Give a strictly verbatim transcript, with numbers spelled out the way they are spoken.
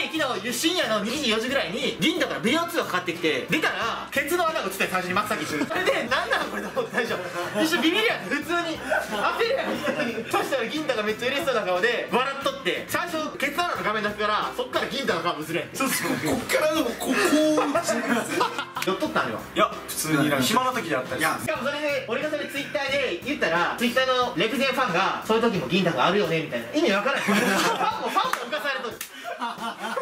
昨日深夜のにじよじぐらいに銀太からビデオ通話かかってきて、出たらケツの穴が映って最初に真っ先にそれで何なのこれと思って最初一瞬ビビるやん、普通に焦るやん。そしたら銀太がめっちゃ嬉しそうな顔で笑っとって、最初ケツ穴の画面だけからそっから銀太の顔映るやん。そうそう、こっからでもこう寄っとったんよ。いや普通に暇な時であったり。しかもそれで俺がそれツイッターで言ったら、ツイッターのレクゼンファンがそういう時も銀太があるよねみたいな、意味わからない。ファンもファンも浮かされとる。